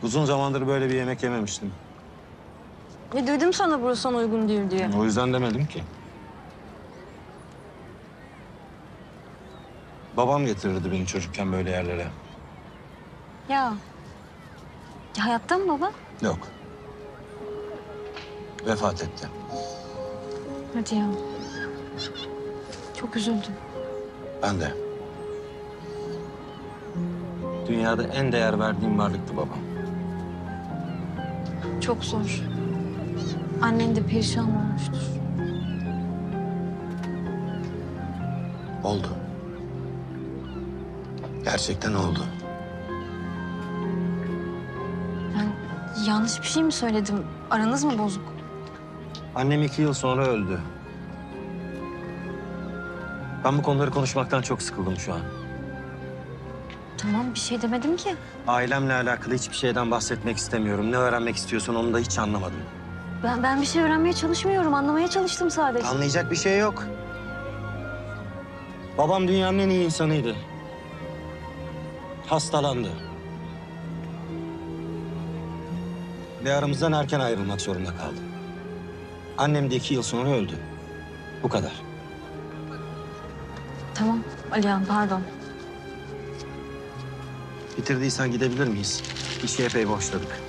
Uzun zamandır böyle bir yemek yememiştim. Dedim sana burası sana uygun değil diye. O yüzden demedim ki. Babam getirirdi beni çocukken böyle yerlere. Ya. Hayatta mı baba? Yok. Vefat etti. Hadi ya. Çok üzüldüm. Ben de. Dünyada en değer verdiğim varlıktı babam. Çok zor. Annen de perişan olmuştur. Oldu. Gerçekten oldu. Ben yanlış bir şey mi söyledim? Aranız mı bozuk? Annem 2 yıl sonra öldü. Ben bu konuları konuşmaktan çok sıkıldım şu an. Tamam bir şey demedim ki. Ailemle alakalı hiçbir şeyden bahsetmek istemiyorum. Ne öğrenmek istiyorsun onu da hiç anlamadım. Ben bir şey öğrenmeye çalışmıyorum. Anlamaya çalıştım sadece. Anlayacak bir şey yok. Babam dünyanın en iyi insanıydı. Hastalandı. Ve aramızdan erken ayrılmak zorunda kaldı. Annem de 2 yıl sonra öldü. Bu kadar. Tamam Alihan pardon. Bitirdiysen gidebilir miyiz? İşi epey boşladık.